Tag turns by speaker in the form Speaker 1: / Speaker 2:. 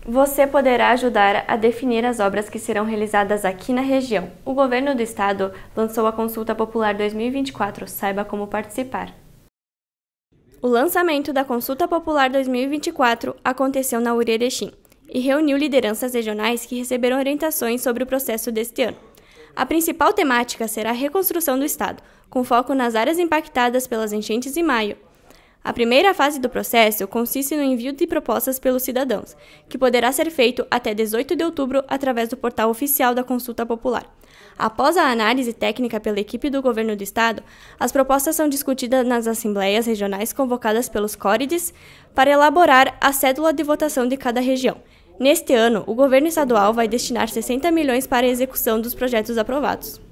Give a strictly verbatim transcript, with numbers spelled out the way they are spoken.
Speaker 1: Você poderá ajudar a definir as obras que serão realizadas aqui na região. O Governo do Estado lançou a Consulta Popular dois mil e vinte e quatro. Saiba como participar. O lançamento da Consulta Popular dois mil e vinte e quatro aconteceu na U R I Erechim e reuniu lideranças regionais que receberam orientações sobre o processo deste ano. A principal temática será a reconstrução do Estado, com foco nas áreas impactadas pelas enchentes em maio. A primeira fase do processo consiste no envio de propostas pelos cidadãos, que poderá ser feito até dezoito de outubro através do portal oficial da Consulta Popular. Após a análise técnica pela equipe do Governo do Estado, as propostas são discutidas nas assembleias regionais convocadas pelos CORIDs para elaborar a cédula de votação de cada região. Neste ano, o Governo Estadual vai destinar sessenta milhões para a execução dos projetos aprovados.